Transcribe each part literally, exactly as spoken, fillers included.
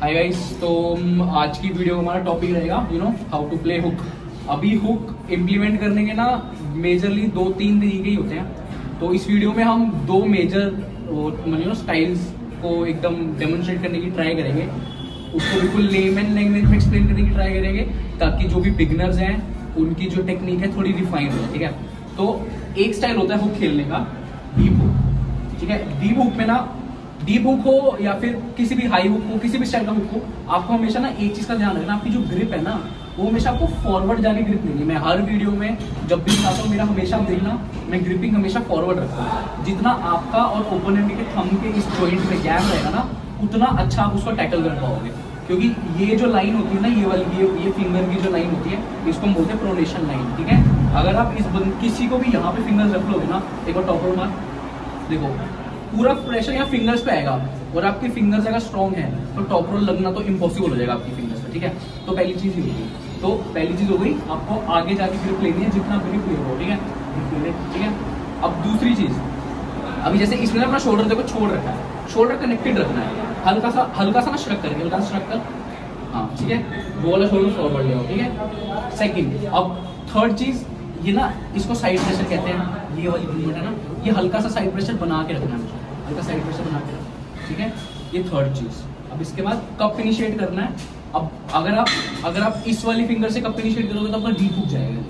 Hi guys, तो आज की वीडियो का हमारा टॉपिक रहेगा you know how to play hook. अभी हुक इम्प्लीमेंट करने के ना मेजरली दो तीन तरीके ही होते हैं। तो इस वीडियो में हम दो मेजर यू नो स्टाइल्स को एकदम डेमोन्स्ट्रेट करने की ट्राई करेंगे, उसको बिल्कुल लेमन लैंग्वेज में एक्सप्लेन करने की ट्राई करेंगे ताकि जो भी बिगनर्स हैं उनकी जो टेक्निक है थोड़ी रिफाइंड हो। ठीक है, तो एक स्टाइल होता है हुक खेलने का, डीप हुक। ठीक है, डीप हुक में ना डीप हुक हो या फिर किसी भी हाई हुक हो, किसी भी स्टाइल का हुक हो, आपको हमेशा ना एक चीज का ध्यान रखना, आपकी जो ग्रिप है ना वो हमेशा आपको फॉरवर्ड जाने ग्रिप लेनी। मैं हर वीडियो में जब भी दिखाता हूँ मेरा हमेशा देखना, मैं ग्रिपिंग हमेशा फॉरवर्ड रखता हूँ। जितना आपका और ओपोनेंट के थंब के इस जॉइंट में गैप रहेगा ना उतना अच्छा आप उसको टैकल कर पाओगे, क्योंकि ये जो लाइन होती है ना, ये वाली ये, ये फिंगर की जो लाइन होती है इसको हम बोलते हैं प्रोनेशन लाइन। ठीक है, अगर आप इस बंद, किसी को भी यहाँ पे फिंगर रख लोगे ना, एक बार टॉपर मार देखो, पूरा प्रेशर यहाँ फिंगर्स पे आएगा और आपकी फिंगर्स अगर स्ट्रॉन्ग है तो टॉप रोल लगना तो इम्पॉसिबल हो जाएगा आपकी फिंगर्स पे। ठीक है, तो पहली चीज ये होगी। तो पहली चीज हो गई, आपको आगे जाके ग्रिप लेनी है, जितना ग्रिप ले हो। ठीक है, ठीक है। अब दूसरी चीज, अभी जैसे इसमें अपना शोल्डर देखो छोड़ रखा है, शोल्डर कनेक्टेड रखना है, हल्का सा हल्का सा ना श्रक करके, हल्का सा श्रक कर, हाँ ठीक है, वो वाला शोल्डर फॉरवर्ड ले आओ। ठीक है, सेकंड। अब थर्ड चीज, ये ना इसको साइड प्रेशर कहते हैं, ये वाली मूवमेंट है ना, ये हल्का सा साइड प्रेशर बना के रखना है, हल्का साइड प्रेशर बना के रखना। ठीक है, ये थर्ड चीज। अब इसके बाद कप इनिशिएट करना है। अब अगर आप अगर आप इस वाली फिंगर से कप इनिशिएट करोगे तो आपका डीप हुक जाएगा,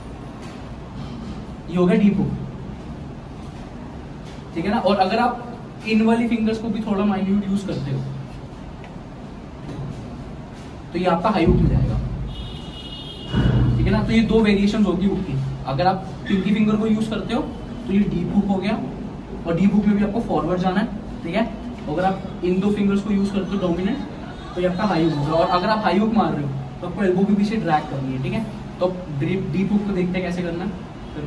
ये हो गया डीप हुक। ठीक है ना, और अगर आप इन वाली फिंगर्स को भी थोड़ा माइन्यूट यूज करते हो तो ये आपका हाई हुक में जाएगा। ठीक है ना, तो ये दो वेरिएशन होगी हुक की। अगर आप पिंकी फिंगर को यूज करते हो तो ये डीप हुक हो गया, और डीप हुक में भी आपको फॉरवर्ड जाना है। ठीक है, अगर आप इन दो फिंगर्स को यूज करते हो डोमिनेंट तो ये आपका हाई हुक होगा, और अगर आप हाई हुक मार रहे हो तो आपको एल्बो के पीछे ड्रैग करनी है। ठीक है, तो डीप डीप हुक को देखते हैं कैसे करना है।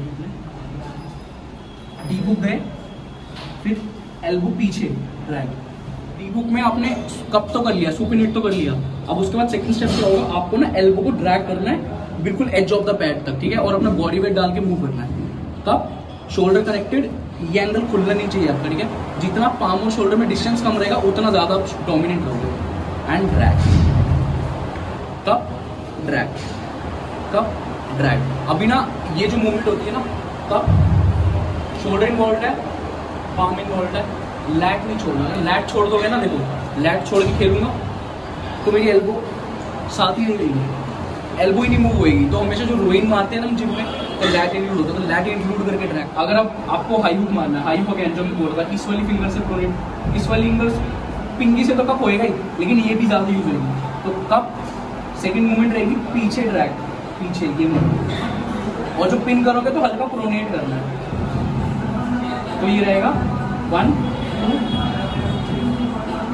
डीप हुक गए, फिर एल्बो पीछे ड्रैग। डीप हुक में आपने कप तो कर लिया, सुपिनेट तो कर लिया, अब उसके बाद सेकंड स्टेप क्या होगा, आपको ना एल्बो को ड्रैग करना है बिल्कुल एज ऑफ द पैड तक। ठीक है, और अपना बॉडी वेट डाल के मूव करना है। तब शोल्डर कनेक्टेड, ये एंगल खुलना नहीं चाहिए आपका। ठीक है, जितना पाम और शोल्डर में डिस्टेंस कम रहेगा उतना ज्यादा आप डोमिनेट करोगे। And drag, cup drag, cup drag. अभी ना ये जो मूवमेंट होती है ना, कप शोल्डर इन्वॉल्व है, पाम इन्वॉल्व है, लैट नहीं छोड़ना है। लैट छोड़ दोगे ना, देखो लैट छोड़ के खेलूंगा तो मेरी एल्बो साथ ही नहीं रहेगी, एल्बो ही नहीं मूव होएगी। तो हमेशा जो रोइंग मारते हैं ना जिम में तो लैट इंक्लूड होता है, तो लैट इंक्लूड करके ड्रैग। अगर आप आपको हाई हुक मारना है, हाई हुक अगेन जो मैं बोल रहा था, इस वाली फिंगर से प्रोनेट, इस वाली फिंगर पिंगी से तो कप होएगा ही, लेकिन ये भी ज्यादा यूज होगी। तो कप सेकंड मूवमेंट रहेगी पीछे ड्रैग, पीछे ये मूवमेंट, और जो पिन करोगे तो हल्का प्रोनेट करना है। तो ये रहेगा वन टू